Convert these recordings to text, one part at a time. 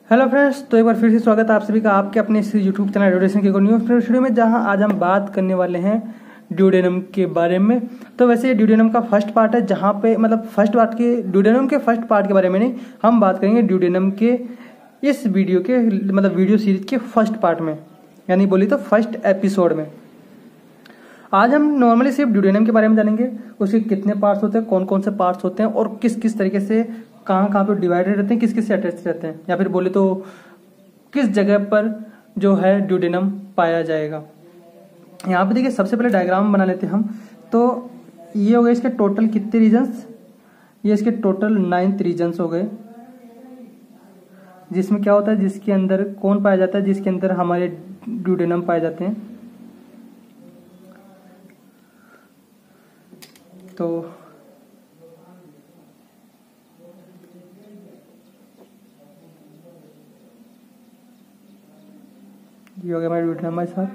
Hello friends, तो एक बार फिर से स्वागत है आप सभी का आपके अपने इस यूट्यूब चैनल एडुकेशन के न्यू वीडियो में, जहां आज हम बात करने वाले हैं ड्यूडेनम के बारे में। तो वैसे ड्यूडेनम का फर्स्ट पार्ट है, जहां पे मतलब फर्स्ट पार्ट के ड्यूडेनम के फर्स्ट पार्ट के बारे में नहीं, हम बात करेंगे ड्यूडेनम के इस वीडियो के मतलब वीडियो सीरीज के फर्स्ट पार्ट में, यानी बोली तो फर्स्ट एपिसोड में। आज हम नॉर्मली सिर्फ ड्यूडेनम के बारे में जानेंगे, उसके कितने पार्ट्स होते हैं, कौन कौन से पार्ट्स होते हैं और किस किस तरीके से कहाँ पे डिवाइडेड रहते हैं, किस किस से अटैच रहते हैं, या फिर बोले तो किस जगह पर जो है ड्यूडेनम पाया जाएगा। यहाँ पे देखिए, सबसे पहले डायग्राम बना लेते हैं हम। तो ये हो गए इसके टोटल कितने रीजन्स, ये इसके टोटल 9 रीजन्स हो गए, जिसमें क्या होता है, जिसके अंदर कौन पाया जाता है, जिसके अंदर हमारे ड्यूडेनम पाए जाते हैं। तो ये हो गया हमारा ड्यूडेनम हमारे साथ।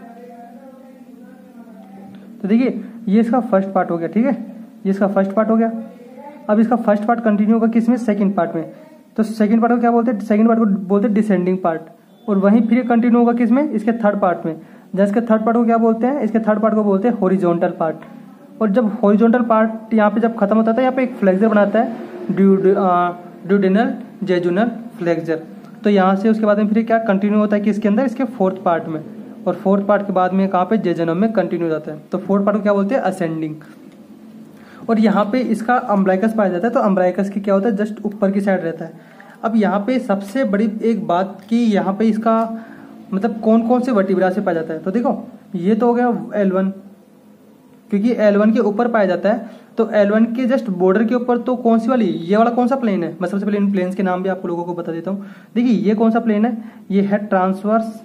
तो देखिए, ये इसका फर्स्ट पार्ट हो गया, ठीक है, ये इसका फर्स्ट पार्ट हो गया। अब इसका फर्स्ट पार्ट कंटिन्यू होगा किसमें, सेकंड पार्ट में। तो सेकंड पार्ट को क्या बोलते हैं, सेकंड पार्ट को बोलते हैं डिसेंडिंग पार्ट, और वहीं फिर कंटिन्यू होगा किसमें, इसके थर्ड पार्ट में। जब इसके थर्ड पार्ट को क्या बोलते हैं, इसके थर्ड पार्ट को बोलते हैं हॉरिजॉन्टल पार्ट। और जब हॉरिजॉन्टल पार्ट यहाँ पे जब खत्म होता है, यहाँ पे एक फ्लेक्सर बनाता है, ड्यूडेनल जेजुनल फ्लेक्सर। तो यहाँ से उसके बाद में फिर क्या कंटिन्यू होता है कि इसके अंदर, इसके फोर्थ पार्ट में, और फोर्थ पार्ट के बाद में कहाँ पे, जेजुनम में कंटिन्यू हो जाता है। तो फोर्थ पार्ट को क्या बोलते हैं, असेंडिंग। और यहाँ पे इसका अम्ब्लाइकस पाया जाता है। तो अम्ब्लाइकस की क्या होता है, जस्ट ऊपर की साइड रहता है। अब यहाँ पे सबसे बड़ी एक बात कि यहाँ पे इसका मतलब कौन कौन से वर्टिब्रा से पाया जाता है। तो देखो, ये तो हो गया L1, क्योंकि L1 के ऊपर पाया जाता है। तो L1 के जस्ट बॉर्डर के ऊपर तो कौन सी वाली, ये वाला कौन सा प्लेन है। मैं सबसे पहले इन प्लेन्स के नाम भी आप लोगों को बता देता हूँ। देखिए, ये कौन सा प्लेन है, ये है ट्रांसवर्स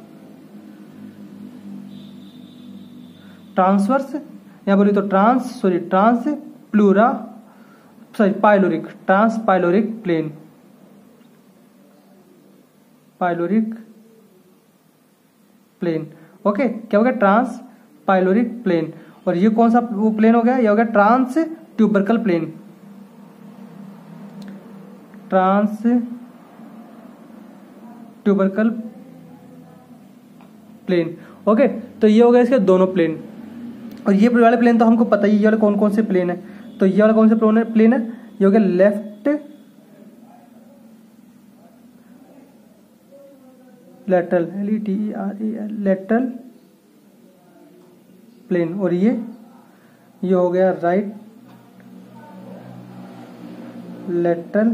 या बोली तो पाइलोरिक प्लेन, ओके। क्या हो गया, ट्रांस पाइलोरिक प्लेन। और ये कौन सा वो प्लेन हो गया, ये हो गया ट्रांस ट्यूबरकल प्लेन, ओके। तो ये हो गया इसके दोनों प्लेन। और ये वाले प्लेन तो हमको पता ही, ये वाले कौन कौन से प्लेन है। तो ये वाला कौन से प्लेन है, ये हो गया लेफ्ट लेटरल, लेटरल प्लेन। और ये हो गया राइट लेटरल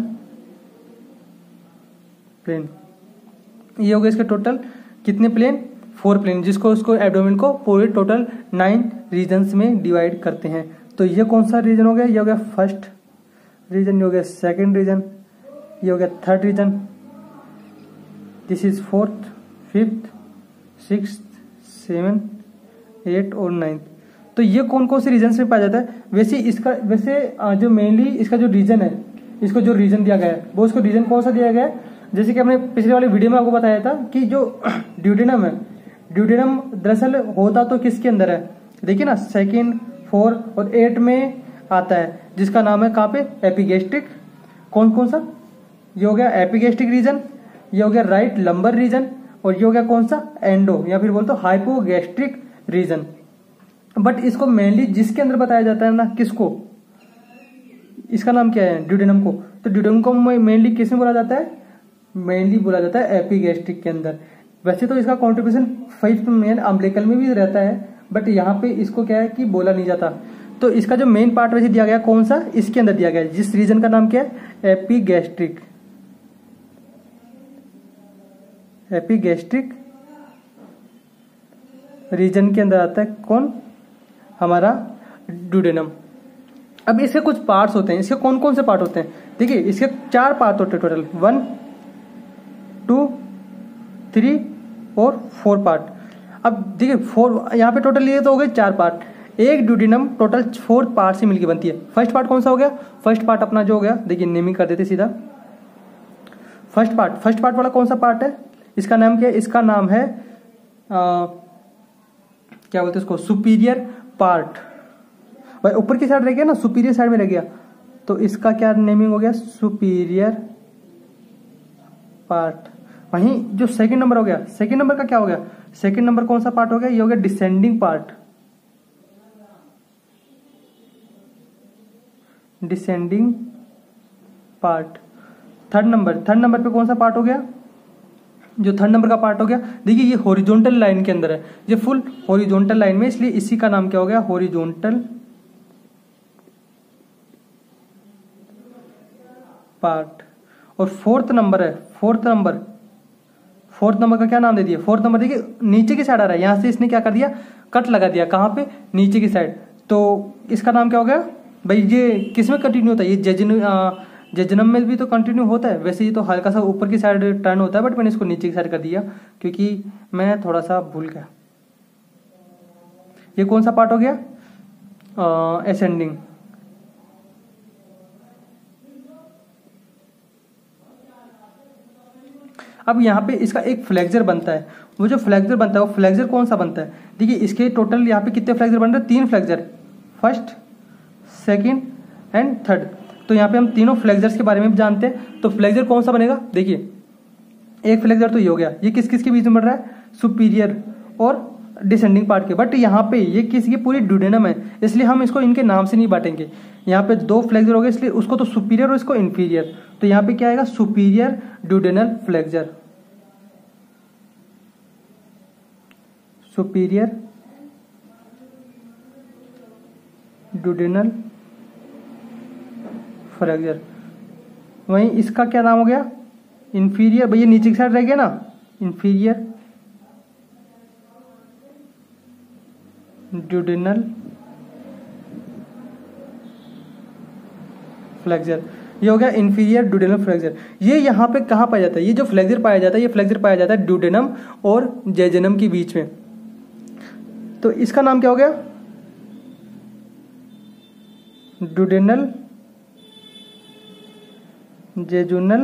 प्लेन। ये हो गया इसके टोटल कितने प्लेन, 4 प्लेन, जिसको उसको एब्डोमेन को पूरे टोटल 9 रीजन्स में डिवाइड करते हैं। तो ये कौन सा रीजन हो गया, ये हो गया फर्स्ट रीजन, ये हो गया सेकंड रीजन, ये हो गया third region, this is fourth, fifth, sixth, 7, 8 और 9। तो ये कौन कौन से रीजन में पाया जाता है। वैसे जो मेनली इसका जो रीजन है, इसको जो रीजन दिया गया है, वो इसको रीजन कौन सा दिया गया है, जैसे कि हमने पिछले वाले वीडियो में आपको बताया था कि जो ड्यूडेनम है, ड्यूडेनम दरअसल होता तो किसके अंदर है, देखिए ना, 2nd, 4 और 8 में आता है, जिसका नाम है कहाँ पे, एपिगेस्ट्रिक। कौन कौन सा, ये हो गया एपिगेस्ट्रिक रीजन, ये हो गया राइट लंबर रीजन, और ये हो गया कौन सा, एंडो या फिर बोल तो हाइपोगैस्ट्रिक रीजन। बट इसको मेनली जिसके अंदर बताया जाता है ना, किसको, इसका नाम क्या है, ड्यूडेनम को। तो ड्यूडेनम को मेनली किसमें बोला जाता है, मेनली बोला जाता है एपिगैस्ट्रिक के अंदर। वैसे तो इसका कॉन्ट्रीब्यूशन 5th मेन अम्ब्लिकल में भी रहता है, बट यहाँ पे इसको क्या है कि बोला नहीं जाता। तो इसका जो मेन पार्ट वैसे दिया गया कौन सा, इसके अंदर दिया गया है, जिस रीजन का नाम क्या है, एपिगैस्ट्रिक रीजन के अंदर आता है कौन, हमारा ड्यूडेनम। अब इसके कुछ पार्ट्स होते हैं, इसके कौन कौन से पार्ट होते हैं, देखिए इसके 4 पार्ट होते हैं टोटल, 1, 2, 3 और 4 पार्ट। अब देखिए 4 यहाँ पे टोटल ये तो हो गए 4 पार्ट। एक ड्यूडेनम टोटल 4 पार्ट से मिलकर बनती है। फर्स्ट पार्ट कौन सा हो गया, फर्स्ट पार्ट अपना जो हो गया, देखिए नेमिंग कर देते सीधा। फर्स्ट पार्ट वाला कौन सा पार्ट है, इसका नाम क्या है, इसका नाम है क्या बोलते हैं इसको, सुपीरियर पार्ट। भाई ऊपर की साइड रह गया ना, सुपीरियर साइड में रह गया, तो इसका क्या नेमिंग हो गया, सुपीरियर पार्ट। वहीं जो सेकंड नंबर हो गया, सेकंड नंबर का क्या हो गया, सेकंड नंबर कौन सा पार्ट हो गया, ये हो गया descending part, descending part. Third number पे कौन सा पार्ट हो गया, जो थर्ड नंबर का पार्ट हो गया, देखिए ये हॉरिजॉन्टल लाइन के अंदर है, ये फुल हॉरिजॉन्टल लाइन में, इसलिए इसी का नाम क्या हो गया, हॉरिजॉन्टल पार्ट। और फोर्थ नंबर है, फोर्थ नंबर का क्या नाम दे दिया, फोर्थ नंबर देखिए नीचे की साइड आ रहा है, यहां से इसने क्या कर दिया, कट लगा दिया, कहां पे, नीचे की साइड, तो इसका नाम क्या हो गया भाई, ये किस में कंटिन्यू होता है, ये जजनम में भी तो कंटिन्यू होता है, वैसे ये तो हल्का सा ऊपर की साइड टर्न होता है, बट मैंने इसको नीचे की साइड कर दिया क्योंकि मैं थोड़ा सा भूल गया। ये कौन सा पार्ट हो गया, असेंडिंग। अब यहाँ पे इसका एक फ्लेक्सर बनता है, वो जो फ्लेक्सर बनता है वो फ्लेक्सर कौन सा बनता है, देखिए इसके टोटल यहाँ पे कितने फ्लेक्सर बन रहे हैं, 3 flexure, first, second and third. तो यहाँ पे हम तीनों फ्लेक्सर्स के बारे में जानते हैं। तो फ्लेक्सर कौन सा बनेगा, देखिए एक फ्लेक्सर तो ये हो गया, ये किस किस के बीच में बन रहा है, सुपीरियर और डिसेंडिंग पार्ट के, बट यहाँ पे ये किसकी पूरी ड्यूडेनम है, इसलिए हम इसको इनके नाम से नहीं बांटेंगे। यहाँ पे 2 फ्लेक्सर हो गए, इसलिए उसको तो सुपीरियर और इसको इंफीरियर, तो यहाँ पे क्या आएगा, superior duodenal flexure, superior duodenal flexure. वहीं इसका क्या नाम हो गया, इंफीरियर, भैया नीचे की साइड रह गया ना, इंफीरियर ड्यूडेनल फ्लेक्सर, ये हो गया इंफीरियर ड्यूडेनल फ्लेक्सर। ये यहाँ पे कहाँ पाया जाता है, ये जो फ्लेक्सर पाया जाता है, ये फ्लेक्सर पाया जाता है ड्यूडेनम और जेजुनम के बीच में। तो इसका नाम क्या हो गया, ड्यूडेनल जेजुनल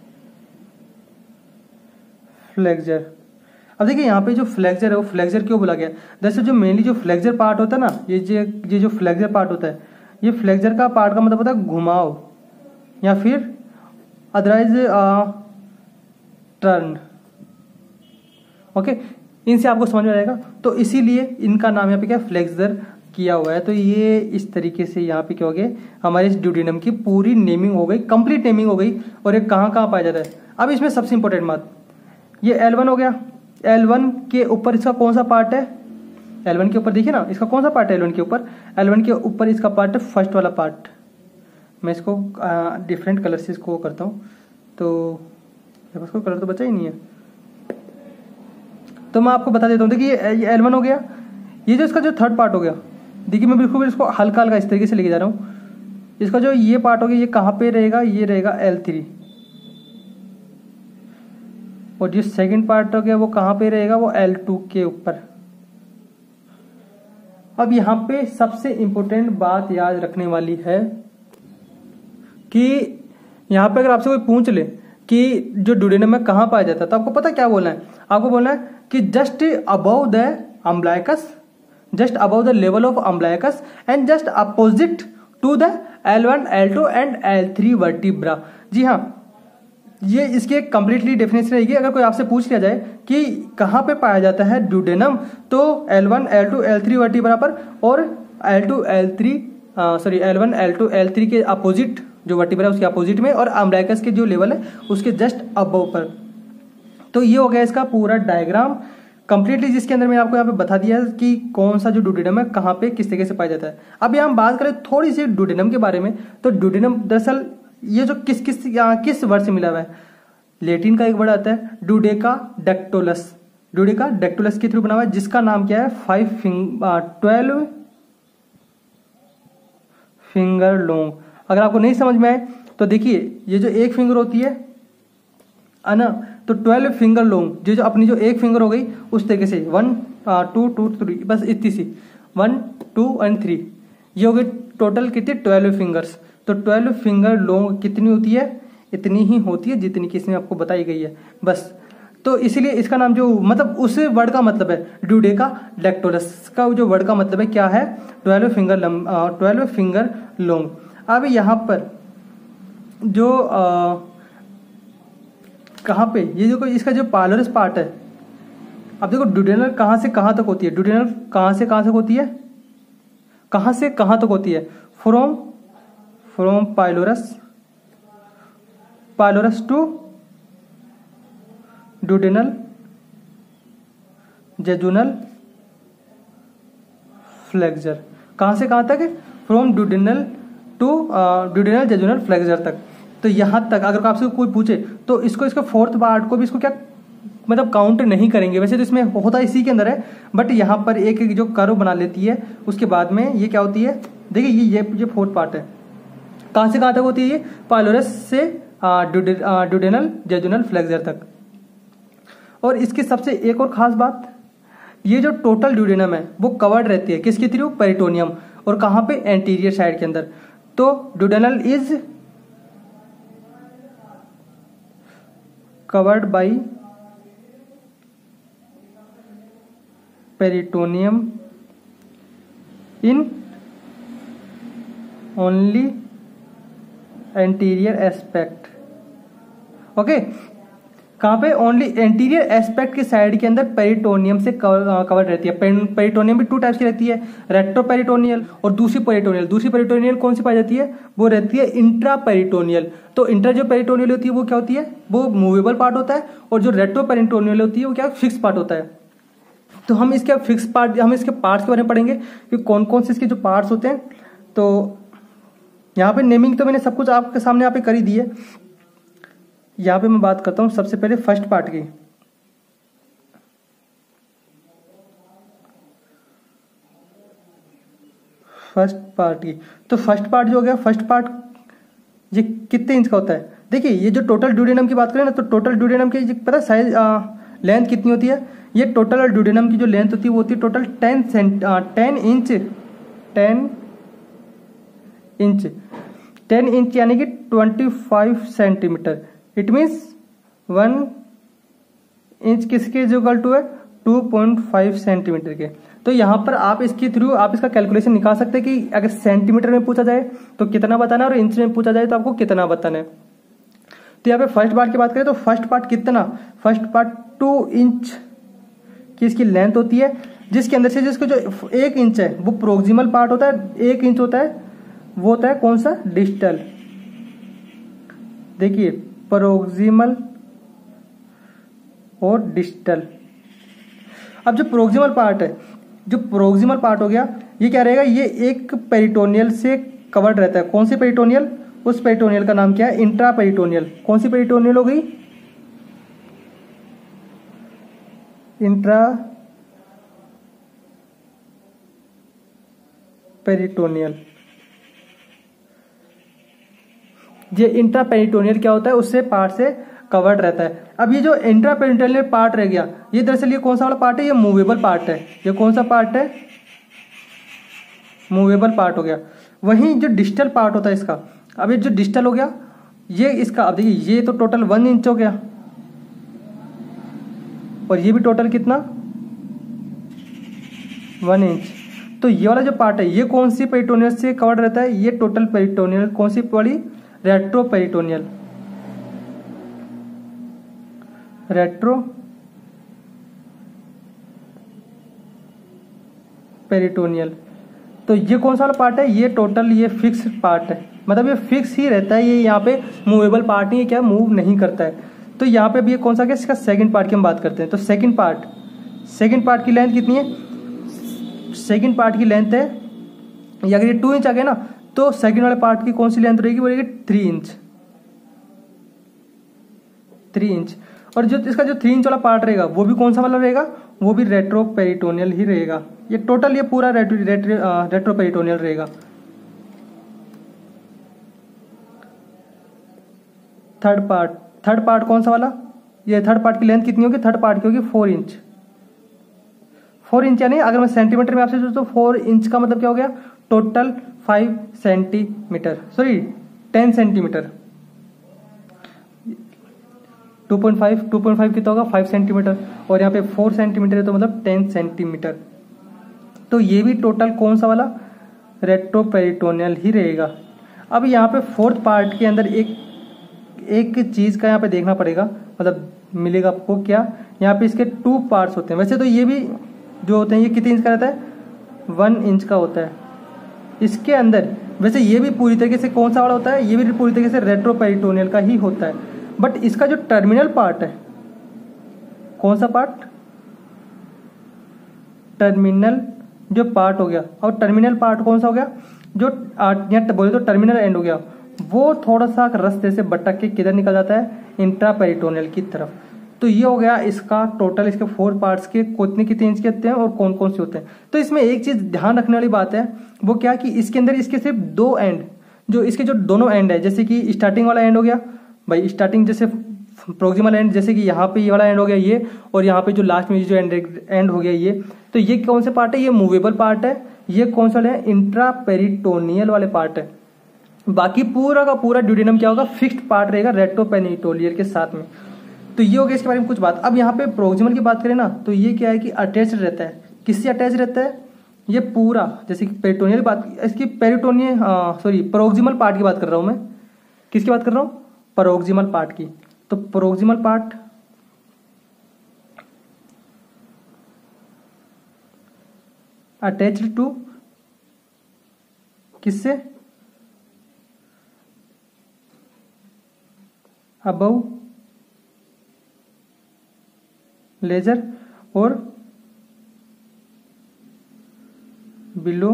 फ्लेक्सर। अब देखिए यहाँ पे जो फ्लेक्सर है वो फ्लेक्सर क्यों बोला गया, दरअसल जो मेनली जो फ्लेक्सर पार्ट होता है ना, ये जो फ्लेक्सर पार्ट होता है, ये फ्लेक्सर का पार्ट का मतलब होता है घुमाव या फिर अदरवाइज टर्न। ओके, इनसे आपको समझ में आएगा, तो इसीलिए इनका नाम यहाँ पे क्या फ्लेक्सर किया हुआ है। तो ये इस तरीके से यहाँ पे क्या हो गया, हमारे इस ड्यूडेनम की पूरी नेमिंग हो गई, कंप्लीट नेमिंग हो गई, और ये कहाँ कहाँ पाया जाता है। अब इसमें सबसे इंपॉर्टेंट बात, ये L1 हो गया, L1 के ऊपर इसका कौन सा पार्ट है, L1 के ऊपर देखिए ना, इसका कौन सा पार्ट है, L1 के ऊपर, L1 के ऊपर इसका पार्ट है फर्स्ट वाला पार्ट। मैं इसको डिफरेंट कलर से इसको करता हूँ, तो इसको कलर तो बचा ही नहीं है, तो मैं आपको बता देता हूँ। देखिए ये L1 हो गया, ये जो इसका जो थर्ड पार्ट हो गया, देखिए मैं बिल्कुल इसको हल्का हल्का इस तरीके से लेके जा रहा हूँ। इसका जो ये पार्ट हो गया, ये कहाँ पे रहेगा, ये रहेगा L3, और जो सेकंड पार्ट हो गया वो कहाँ पे रहेगा, वो L2 के ऊपर। अब यहाँ पे सबसे इंपॉर्टेंट बात याद रखने वाली है कि यहाँ पे अगर आपसे कोई पूछ ले कि जो ड्यूडेनम में कहाँ पाया जाता है, तो आपको पता क्या बोलना है, आपको बोलना है कि just above the umbilicus, just above the level of umbilicus and just opposite to the L1, L2 and L3 vertebra. जी हाँ, ये इसकी एक कंप्लीटली डेफिनेशन रहेगी। अगर कोई आपसे पूछ लिया जाए कि कहाँ पे पाया जाता है ड्यूडेनम, तो L1, L2, L3 वर्टिब्रा पर, और L1, L2, L3 के अपोजिट जो वर्टिब्रा है उसके अपोजिट में, और अम्ब्लाइकस के जो लेवल है उसके जस्ट अबव पर। तो ये हो गया इसका पूरा डायग्राम कंप्लीटली, जिसके अंदर मैंने आपको यहाँ पे बता दिया है कि कौन सा जो ड्यूडेनम है कहाँ पे किस तरीके से पाया जाता है। अभी हम बात करें थोड़ी सी ड्यूडेनम के बारे में, तो ड्यूडेनम दरअसल ये जो किस वर्ड से मिला हुआ है, लेटिन का एक वर्ड आता है ड्यूडेका डेक्टोलस, ड्यूडेका डेक्टोलस के थ्रू बना हुआ है, जिसका नाम क्या है 12 फिंगर लॉन्ग। अगर आपको नहीं समझ में आए तो देखिए, ये जो एक फिंगर होती है ना, तो 12 फिंगर लॉन्ग, जो अपनी जो एक फिंगर हो गई उस तरीके से 1 2 2 3, बस इतनी सी 1 2 एंड 3, ये हो गई टोटल कितनी 12 फिंगर्स। तो 12 फिंगर लॉन्ग कितनी होती है, इतनी ही होती है जितनी कि इसमें आपको बताई गई है बस। तो इसीलिए इसका नाम जो मतलब उस वर्ड का मतलब है ड्यूडेका डेक्टोलस का जो वर्ड का मतलब है क्या है, 12 फिंगर लॉन्ग। अब यहाँ पर जो कहाँ पे, ये देखो इसका जो पाइलोरस पार्ट है, अब देखो ड्यूडेनल कहाँ से कहाँ तक होती है, ड्यूडेनल कहाँ से कहाँ तक होती है, कहाँ से कहाँ तक होती है, from pylorus to duodenal jejunal flexure. कहाँ से कहाँ तक है, from duodenal to duodenal jejunal flexure तक। तो यहाँ तक अगर आपसे कोई पूछे तो इसको फोर्थ पार्ट को भी इसको क्या मतलब काउंट नहीं करेंगे, वैसे तो इसमें होता इसी के अंदर है, बट यहाँ पर एक जो कर्व बना लेती है उसके बाद में ये क्या होती है, देखिए ये फोर्थ पार्ट है, कहाँ से कहाँ तक होती है, ये पाइलोरस से ड्यूडेनल जेजुनल फ्लेक्सर तक। और इसकी सबसे एक और खास बात, ये जो टोटल ड्यूडेनम है वो कवर्ड रहती है किसके थ्रू, पेरिटोनियम, और कहाँ पे, एंटीरियर साइड के अंदर। तो duodenal is covered by peritoneum in only anterior aspect. Okay, कहाँ पे, ओनली एंटीरियर एस्पेक्ट के साइड के अंदर पेरिटोनियम से कवर रहती है। पेरिटोनियम भी 2 टाइप्स की रहती है, रेट्रोपेरिटोनियल और दूसरी पेरिटोनियल। दूसरी पेरिटोनियल कौन सी पाई जाती है, वो रहती है इंट्रा पेरिटोनियल। तो इंट्रा जो पेरिटोनियल होती है वो क्या होती है, वो मूवेबल पार्ट होता है, और जो रेट्रोपेरिटोनियल होती है वो क्या, फिक्स पार्ट होता है। तो हम इसके फिक्स पार्ट, हम इसके पार्ट्स के बारे में पढ़ेंगे कि कौन कौन से इसके जो पार्ट्स होते हैं। तो यहाँ पे नेमिंग तो मैंने सब कुछ आपके सामने यहाँ पे कर ही दी है। यहाँ पे मैं बात करता हूँ सबसे पहले फर्स्ट पार्ट की। तो फर्स्ट पार्ट जो हो गया, फर्स्ट पार्ट ये कितने इंच का होता है, देखिए ये जो टोटल ड्यूडेनम की बात करें ना, तो टोटल ड्यूडेनम की पता साइज लेंथ कितनी होती है, ये टोटल ड्यूडेनम की जो लेंथ होती है वो होती है टोटल 10 इंच यानी कि 25 सेंटीमीटर। इट मीन्स 1 इंच किसके इक्वल टू है, 2.5 सेंटीमीटर के। तो यहाँ पर आप इसके थ्रू आप इसका कैलकुलेशन निकाल सकते हैं कि अगर सेंटीमीटर में पूछा जाए तो कितना बताना है, और इंच में पूछा जाए तो आपको कितना बताना है। तो यहाँ पे फर्स्ट पार्ट की बात करें तो फर्स्ट पार्ट कितना, फर्स्ट पार्ट 2 इंच की इसकी लेंथ होती है, जिसके अंदर से जिसको जो 1 इंच है वो प्रोक्सिमल पार्ट होता है, 1 इंच होता है वो होता है कौन सा, डिस्टल। देखिए प्रोक्सिमल और डिस्टल। अब जो प्रोक्सिमल पार्ट है, जो प्रोक्सिमल पार्ट हो गया, ये क्या रहेगा, ये एक पेरिटोनियल से कवर्ड रहता है। कौन सी पेरिटोनियल, उस पेरिटोनियल का नाम क्या है, इंट्रा पेरिटोनियल। कौन सी पेरिटोनियल हो गई, इंट्रा पेरिटोनियल। ये इंट्रा पेरिटोनियल क्या होता है, उससे पार्ट से कवर्ड रहता है। अब ये जो इंट्रा पेरिटोनियल पार्ट रह गया, ये दरअसल ये कौन सा वाला पार्ट है, ये मूवेबल पार्ट है। ये कौन सा पार्ट है, मूवेबल पार्ट हो गया। वहीं जो डिस्टल पार्ट होता है इसका, अब ये जो डिस्टल हो गया, ये इसका, अब देखिए ये तो टोटल 1 इंच हो गया, और ये भी टोटल कितना, 1 इंच। तो ये वाला जो पार्ट है ये कौन सी पेरिटोनियल से कवर्ड रहता है, ये टोटल पेरिटोनियल कौन सी वाली, रेट्रो पेरिटोनियल। Retro peritoneal. तो ये कौन सा वाला पार्ट है, ये टोटल ये फिक्स पार्ट है, मतलब ये फिक्स ही रहता है, ये यहाँ पे मूवेबल पार्ट नहीं है, क्या मूव नहीं करता है। तो यहाँ पे भी ये कौन सा क्या, इसका सेकंड पार्ट की हम बात करते हैं। तो सेकंड पार्ट की लेंथ कितनी है, सेकंड पार्ट की लेंथ है, या अगर ये 2 इंच आ गया ना, तो सेकंड वाले पार्ट की कौन सी लेंथ रहेगी, वो रहेगी 3 इंच। और जो इसका जो 3 इंच वाला पार्ट रहेगा वो भी कौन सा वाला रहेगा, वो भी रेट्रो पेरिटोनियल ही रहेगा। ये टोटल ये पूरा रेट्रो पेरिटोनियल रहेगा। थर्ड पार्ट कौन सा वाला, ये थर्ड पार्ट की लेंथ कितनी होगी, थर्ड पार्ट की होगी 4 इंच। 4 इंच यानी अगर मैं सेंटीमीटर में आपसे पूछूं तो 4 इंच का मतलब क्या हो गया, टोटल 5 सेंटीमीटर, सॉरी 10 सेंटीमीटर। 2.5 कितना होगा, 5 सेंटीमीटर, और यहाँ पे 4 सेंटीमीटर है तो मतलब 10 सेंटीमीटर। तो ये भी टोटल कौन सा वाला, रेट्रो पेरिटोनियल ही रहेगा। अब यहाँ पे फोर्थ पार्ट के अंदर एक चीज का यहाँ पे देखना पड़ेगा, मतलब मिलेगा आपको क्या, यहाँ पे इसके 2 पार्ट्स होते हैं। वैसे तो ये भी जो होते हैं ये कितने इंच का रहता है, 1 इंच का होता है। इसके अंदर वैसे ये भी पूरी तरीके से कौन सा वाला होता है, ये भी पूरी तरीके से रेट्रोपेरिटोनियल का ही होता है। बट इसका जो टर्मिनल पार्ट है, कौन सा पार्ट, टर्मिनल जो पार्ट हो गया, और टर्मिनल पार्ट कौन सा हो गया, जो यहाँ बोले तो टर्मिनल एंड हो गया, वो थोड़ा सा रास्ते से भटक के किधर निकल जाता है, इंट्रापेरिटोनियल की तरफ। तो ये हो गया इसका टोटल, इसके 4 पार्ट्स के कितने इंच के होते हैं और कौन कौन से होते हैं। तो इसमें एक चीज ध्यान रखने वाली बात है, वो क्या कि इसके अंदर इसके सिर्फ 2 एंड, जो इसके जो दोनों एंड है, जैसे कि स्टार्टिंग वाला एंड हो गया भाई, स्टार्टिंग जैसे प्रोक्सिमल एंड, जैसे कि यहाँ पे ये वाला एंड हो गया ये, और यहाँ पे जो लास्ट में जो एंड हो गया ये, तो ये कौन से पार्ट है, ये मूवेबल पार्ट है। ये कौन सा है, इंट्रापेरिटोनियल वाले पार्ट है। बाकी पूरा का पूरा ड्यूडेनम क्या होगा, फिक्स्ड पार्ट रहेगा रेट्रोपेरिटोनियल के साथ में। तो ये हो गया इसके बारे में कुछ बात। अब यहाँ पे प्रोक्सिमल की बात करें ना, तो ये क्या है कि अटैच रहता है, किससे अटैच रहता है, ये पूरा, जैसे कि पेरिटोनियल की बात, इसकी पेरिटोनियल प्रोक्सिमल पार्ट की बात कर रहा हूं मैं, किसकी बात कर रहा हूं, प्रोक्सिमल पार्ट की। तो प्रोक्सिमल पार्ट अटैच्ड टू किससे, अबव लेजर और बिलो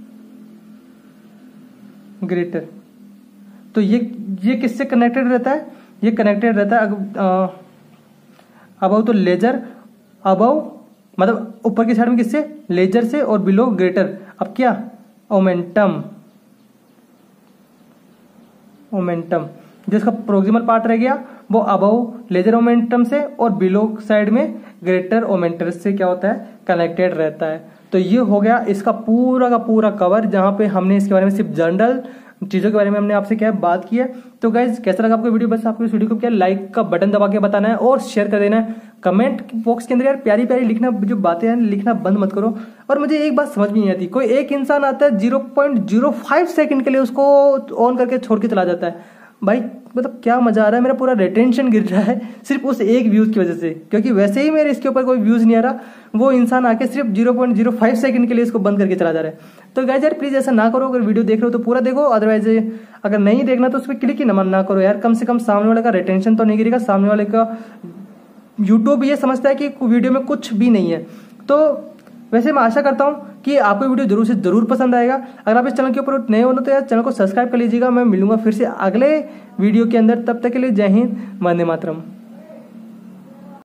ग्रेटर। तो ये किससे कनेक्टेड रहता है, ये कनेक्टेड रहता है अबव तो लेजर, अबव मतलब ऊपर की साइड में किससे, लेजर से, और बिलो ग्रेटर। अब क्या, ओमेंटम, ओमेंटम जो इसका प्रोक्सिमल पार्ट रह गया वो अबव लेजर ओमेंटम से और बिलो साइड में ग्रेटर ओमेंटम से क्या होता है, कनेक्टेड रहता है। तो ये हो गया इसका पूरा का पूरा कवर, जहां पे हमने इसके बारे में सिर्फ जनरल चीजों के बारे में हमने आपसे क्या है बात की है। तो गाइज कैसा लगा आपको वीडियो, बस आपको इस वीडियो को क्या लाइक का बटन दबा के बताना है और शेयर कर देना है। कमेंट बॉक्स के अंदर यार प्यारी प्यारी लिखना, जो बातें हैं लिखना बंद मत करो। और मुझे एक बात समझ में नहीं आती, कोई एक इंसान आता है 0.05 सेकंड के लिए उसको ऑन करके छोड़ के चला जाता है। भाई मतलब क्या मजा आ रहा है, मेरा पूरा रिटेंशन गिर रहा है सिर्फ उस एक व्यूज की वजह से, क्योंकि वैसे ही मेरे इसके ऊपर कोई व्यूज नहीं आ रहा, वो इंसान आके सिर्फ 0.05 सेकंड के लिए इसको बंद करके चला जा रहा है। तो गाइस यार प्लीज ऐसा ना करो, अगर वीडियो देख रहे हो तो पूरा देखो, अदरवाइज अगर नहीं देखना तो उस पर क्लिक ही ना करो यार। कम से कम सामने वाले का रिटेंशन तो नहीं गिरेगा, सामने वाले का यूट्यूब ये समझता है कि वीडियो में कुछ भी नहीं है। तो वैसे मैं आशा करता हूं कि आपको वीडियो जरूर से जरूर पसंद आएगा। अगर आप इस चैनल के ऊपर नए हो तो यार चैनल को सब्सक्राइब कर लीजिएगा। मैं मिलूंगा फिर से अगले वीडियो के अंदर, तब तक के लिए जय हिंद, वंदे मातरम।